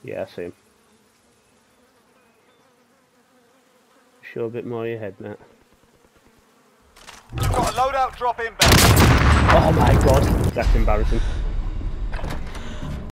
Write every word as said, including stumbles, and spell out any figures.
Yeah, I see him. Show a bit more of your head, Matt. Got a loadout drop inbound. Oh my god, that's embarrassing.